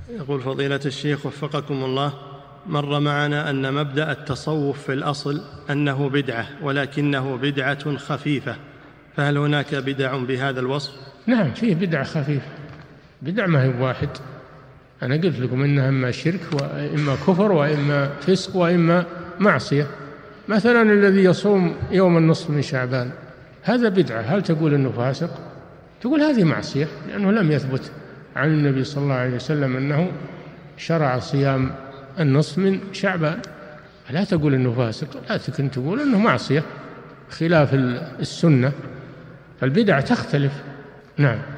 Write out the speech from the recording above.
يقول فضيلة الشيخ وفقكم الله، مر معنا أن مبدأ التصوف في الأصل أنه بدعة، ولكنه بدعة خفيفة، فهل هناك بدع بهذا الوصف؟ نعم، فيه بدعة خفيفة، بدع ما هي واحد. أنا قلت لكم إنها إما شرك وإما كفر وإما فسق وإما معصية. مثلا الذي يصوم يوم النصف من شعبان هذا بدعة، هل تقول إنه فاسق؟ تقول هذه معصية، لأنه لم يثبت عن النبي صلى الله عليه وسلم أنه شرع صيام النصف من شعبان، لا تقول إنه فاسق، لكن تقول إنه معصية خلاف السنة، فالبدع تختلف. نعم.